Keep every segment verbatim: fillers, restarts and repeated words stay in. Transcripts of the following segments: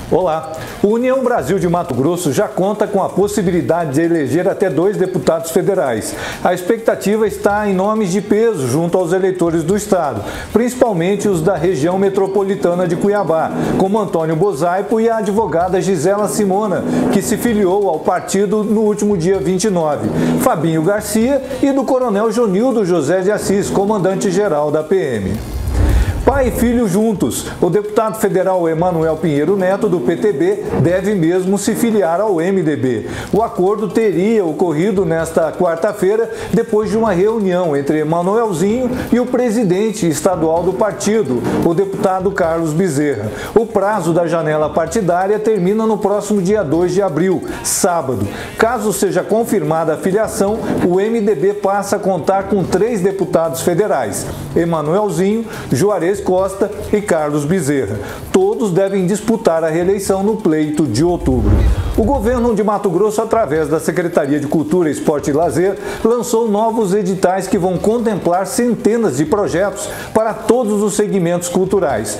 Olá! O União Brasil de Mato Grosso já conta com a possibilidade de eleger até dois deputados federais. A expectativa está em nomes de peso junto aos eleitores do estado, principalmente os da região metropolitana de Cuiabá, como Antônio Bosaipo e a advogada Gisela Simona, que se filiou ao partido no último dia vinte e nove, Fabinho Garcia e do coronel Jonildo José de Assis, comandante-geral da P M. Pai e filho juntos. O deputado federal Emanuel Pinheiro Neto, do P T B, deve mesmo se filiar ao M D B. O acordo teria ocorrido nesta quarta-feira, depois de uma reunião entre Emanuelzinho e o presidente estadual do partido, o deputado Carlos Bezerra. O prazo da janela partidária termina no próximo dia dois de abril, sábado. Caso seja confirmada a filiação, o M D B passa a contar com três deputados federais: Emanuelzinho, Juarez Costa e Carlos Bezerra. Todos devem disputar a reeleição no pleito de outubro. O governo de Mato Grosso, através da Secretaria de Cultura, Esporte e Lazer, lançou novos editais que vão contemplar centenas de projetos para todos os segmentos culturais.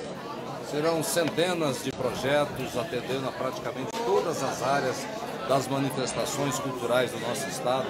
Serão centenas de projetos atendendo a praticamente todas as áreas das manifestações culturais do nosso estado.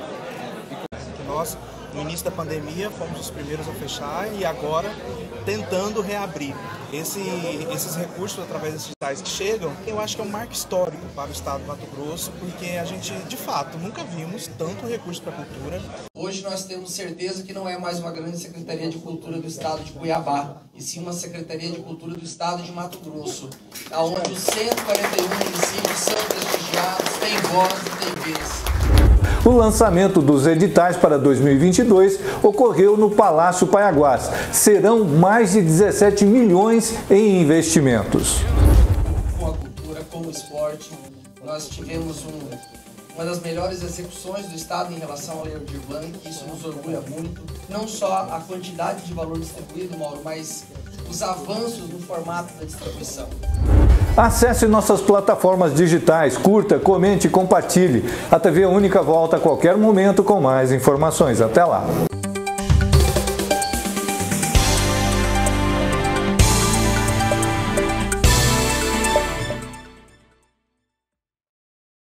Nós, no início da pandemia, fomos os primeiros a fechar e agora tentando reabrir. Esse, esses recursos, através desses digitais que chegam, eu acho que é um marco histórico para o estado do Mato Grosso, porque a gente, de fato, nunca vimos tanto recurso para a cultura. Hoje nós temos certeza que não é mais uma grande Secretaria de Cultura do estado de Cuiabá, e sim uma Secretaria de Cultura do estado de Mato Grosso, onde os cento e quarenta e um municípios são prestigiados, têm voz e têm vez. O lançamento dos editais para dois mil e vinte e dois ocorreu no Palácio Paiaguás. Serão mais de dezessete milhões em investimentos. Com a cultura, com o esporte, nós tivemos um, uma das melhores execuções do estado em relação ao Lei Aldir Blanc, isso nos orgulha muito. Não só a quantidade de valor distribuído, Mauro, mas os avanços no formato da distribuição. Acesse nossas plataformas digitais, curta, comente e compartilhe. A T V Única volta a qualquer momento com mais informações. Até lá!